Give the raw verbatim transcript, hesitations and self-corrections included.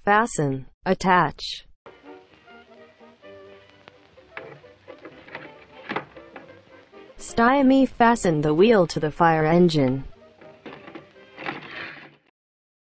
fasten, attach. Stymie fastened the wheel to the fire engine.